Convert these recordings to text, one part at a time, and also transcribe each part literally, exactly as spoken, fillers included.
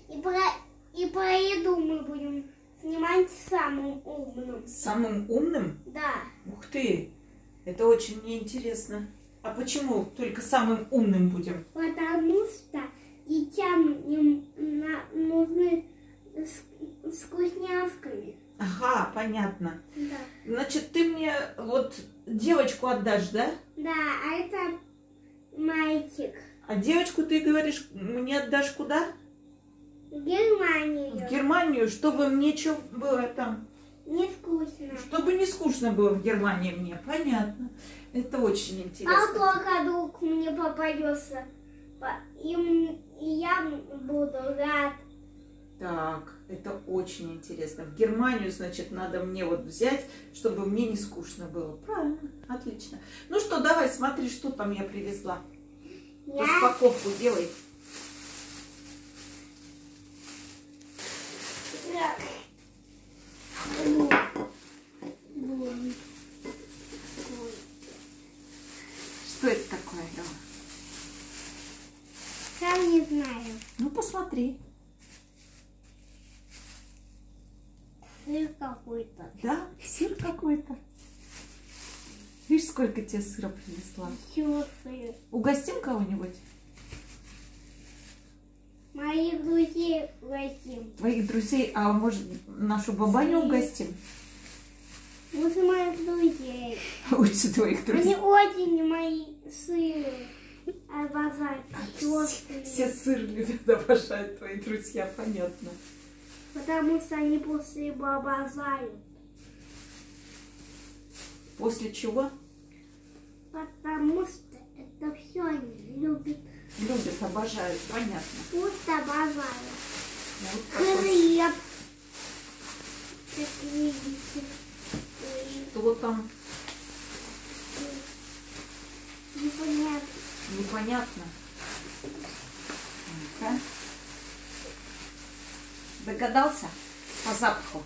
И про, и про еду мы будем снимать самым умным. Самым умным? Да. Ух ты, это очень мне интересно. А почему только самым умным будем? Потому что детям им на, нужны с, с вкусняшками. Ага, понятно. Да. Значит, ты мне вот девочку отдашь, да? Да, а это мальчик. А девочку ты говоришь, мне отдашь куда? В Германию. В Германию, чтобы мне что было там? Не скучно. Чтобы не скучно было в Германии мне. Понятно. Это очень интересно. А только друг мне попадется, и, и я буду рад. Так, это очень интересно. В Германию, значит, надо мне вот взять, чтобы мне не скучно было. Правильно, отлично. Ну что, давай, смотри, что там я привезла. Я... Распаковку делай. Что это такое, Лёва? Сам не знаю. Ну, посмотри. Сыр какой-то. Да, сыр какой-то. Видишь, сколько тебе сыра принесла? Еще сыр. Угостим кого-нибудь? Моих друзей угостим. Твоих друзей, а может нашу бабаню угостим? Лучше моих друзей. Лучше твоих друзей. Они очень мои сыры обожают. Все, все сыр любят, обожают твои друзья, понятно. Потому что они после его обожают. После чего? Потому что это все они любят. Любят, обожают, понятно. Просто обожают. Вот такой. Хлеб. Как видите. Что там? Непонятно. Непонятно. Ну-ка. Догадался по запаху?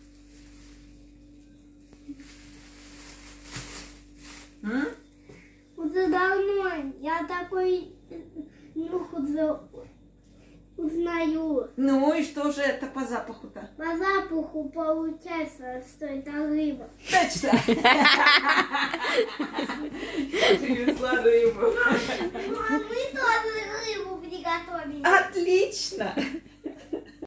М? Уже давно я такой нюх уже узнаю. Ну и что же это по запаху-то? По запаху получается, что это рыба. Точно! Привезла рыбу. Ну, а мы тоже рыбу приготовили. Отлично!